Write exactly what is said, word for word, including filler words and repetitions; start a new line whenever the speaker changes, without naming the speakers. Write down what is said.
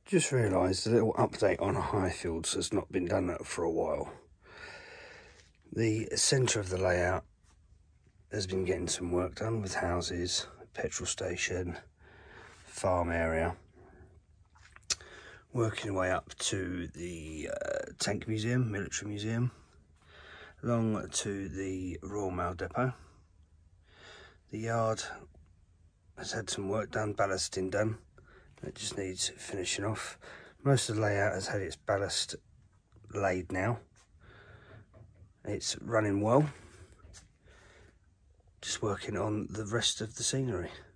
Just realised a little update on Highfields has not been done for a while. The centre of the layout has been getting some work done with houses, petrol station, farm area. Working way up to the uh, tank museum, military museum, along to the Royal Mail depot. The yard has had some work done, ballasting done. It just needs finishing off. Most of the layout has had its ballast laid now. It's running well. Just working on the rest of the scenery.